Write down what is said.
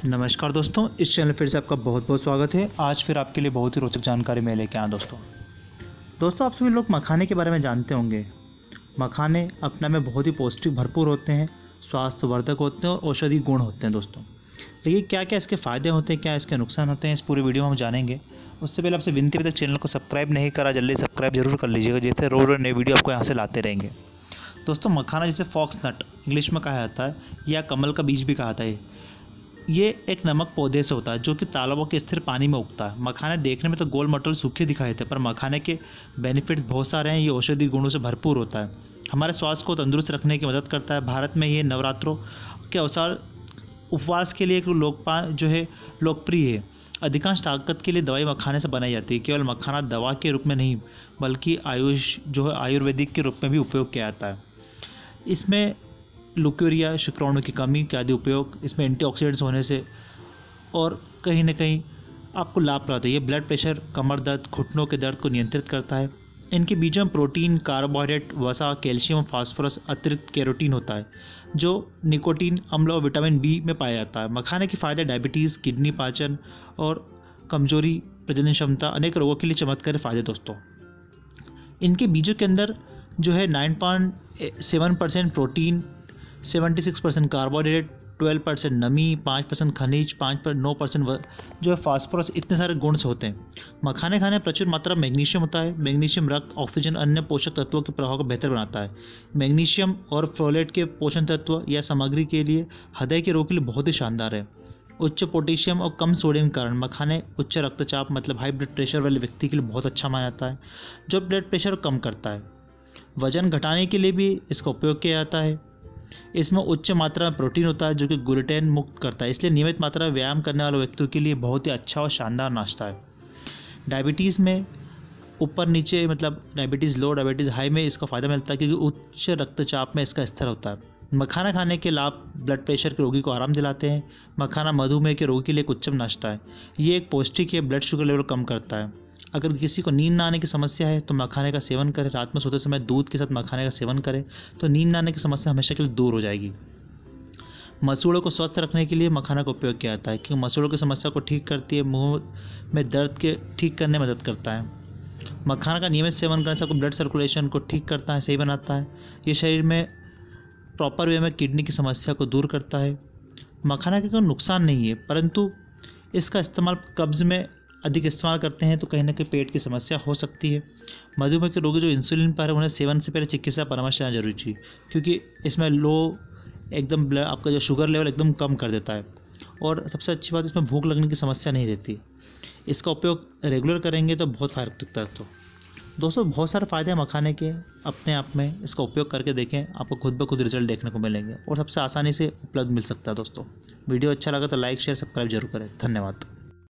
नमस्कार दोस्तों, इस चैनल फिर से आपका बहुत बहुत स्वागत है। आज फिर आपके लिए बहुत ही रोचक जानकारी मैं लेके आया दोस्तों आप सभी लोग मखाने के बारे में जानते होंगे। मखाने अपने में बहुत ही पौष्टिक भरपूर होते हैं, स्वास्थ्यवर्धक होते हैं और औषधि गुण होते हैं दोस्तों। लेकिन क्या क्या इसके फ़ायदे होते हैं, क्या इसके नुकसान होते हैं, इस पूरे वीडियो में हम जानेंगे। उससे पहले आपसे विनती है, तक चैनल को सब्सक्राइब नहीं करा जल्दी सब्सक्राइब जरूर कर लीजिएगा, जैसे रोज नए वीडियो आपको यहाँ से लाते रहेंगे। दोस्तों मखाना जिसे फॉक्स नट इंग्लिश में कहा जाता है या कमल का बीज भी कहा जाता है, ये एक नमक पौधे से होता है जो कि तालाबों के स्थिर पानी में उगता है। मखाने देखने में तो गोल मटोल सूखे दिखाई देते हैं, पर मखाने के बेनिफिट्स बहुत सारे हैं। ये औषधि गुणों से भरपूर होता है, हमारे स्वास्थ्य को तंदुरुस्त रखने की मदद करता है। भारत में ये नवरात्रों के अवसर उपवास के लिए एक लोकप्रिय है। अधिकांश ताकत के लिए दवाई मखाने से बनाई जाती है। केवल मखाना दवा के रूप में नहीं बल्कि आयुर्वेदिक के रूप में भी उपयोग किया जाता है। इसमें लुकेरिया, शुक्राणु की कमी के आदि उपयोग, इसमें एंटीऑक्सीडेंट्स होने से और कहीं ना कहीं आपको लाभ प्राप्त है। ये ब्लड प्रेशर, कमर दर्द, घुटनों के दर्द को नियंत्रित करता है। इनके बीजों में प्रोटीन, कार्बोहाइड्रेट, वसा, कैल्शियम, फास्फोरस, अतिरिक्त कैरोटीन होता है जो निकोटीन, अम्ल और विटामिन बी में पाया जाता है। मखाने के फायदे डायबिटीज़, किडनी, पाचन और कमजोरी, प्रजनन क्षमता, अनेक रोगों के लिए चमत्कारी फायदे दोस्तों। इनके बीजों के अंदर 9.7% प्रोटीन, 76% कार्बोहाइड्रेट, 12% नमी, 5% खनिज, 5.9% फास्फोरस, इतने सारे गुण होते हैं। मखाने खाने में प्रचुर मात्रा मैग्नीशियम होता है। मैग्नीशियम रक्त, ऑक्सीजन, अन्य पोषक तत्वों के प्रभाव को बेहतर बनाता है। मैग्नीशियम और फोलेट के पोषण तत्व या सामग्री के लिए हृदय के रोग के लिए बहुत ही शानदार है। उच्च पोटेशियम और कम सोडियम के कारण मखाने उच्च रक्तचाप मतलब हाई ब्लड प्रेशर वाले व्यक्ति के लिए बहुत अच्छा माना जाता है, जो ब्लड प्रेशर कम करता है। वजन घटाने के लिए भी इसका उपयोग किया जाता है। इसमें उच्च मात्रा में प्रोटीन होता है जो कि ग्लूटेन मुक्त करता है, इसलिए नियमित मात्रा में व्यायाम करने वाले व्यक्तियों के लिए बहुत ही अच्छा और शानदार नाश्ता है। डायबिटीज़ में ऊपर नीचे मतलब डायबिटीज़ लो, डायबिटीज़ हाई में इसका फ़ायदा मिलता है क्योंकि उच्च रक्तचाप में इसका स्तर होता है। मखाना खाने के लाभ ब्लड प्रेशर के रोगी को आराम दिलाते हैं। मखाना मधुमेह के रोगी के लिए एक उत्तम नाश्ता है। ये एक पौष्टिक है, ब्लड शुगर लेवल कम करता है। अगर किसी को नींद ना आने की समस्या है तो मखाने का सेवन करें। रात में सोते समय दूध के साथ मखाने का सेवन करें तो नींद ना आने की समस्या हमेशा के लिए दूर हो जाएगी। मसूड़ों को स्वस्थ रखने के लिए मखाना का उपयोग किया जाता है क्योंकि मसूड़ों की समस्या को ठीक करती है, मुंह में दर्द के ठीक करने में मदद करता है। मखाना का नियमित सेवन करने से आपको ब्लड सर्कुलेशन को ठीक करता है, सही बनाता है। ये शरीर में प्रॉपर वे में किडनी की समस्या को दूर करता है। मखाना का कोई नुकसान नहीं है, परंतु इसका इस्तेमाल कब्ज़ में अधिक इस्तेमाल करते हैं तो कहीं ना कहीं पेट की समस्या हो सकती है। मधुमेह के रोगी जो इंसुलिन पर है उन्हें सेवन से पहले चिकित्सा परामर्श लेना जरूरी है क्योंकि इसमें एकदम आपका जो शुगर लेवल एकदम कम कर देता है। और सबसे अच्छी बात, इसमें भूख लगने की समस्या नहीं रहती। इसका उपयोग रेगुलर करेंगे तो बहुत फायदा दिखता है। तो दोस्तों बहुत सारे फ़ायदे हैं मखाने के अपने आप में, इसका उपयोग करके देखें, आपको खुद ब खुद रिजल्ट देखने को मिलेंगे और सबसे आसानी से उपलब्ध मिल सकता है। दोस्तों वीडियो अच्छा लगा तो लाइक, शेयर, सब्सक्राइब जरूर करें। धन्यवाद।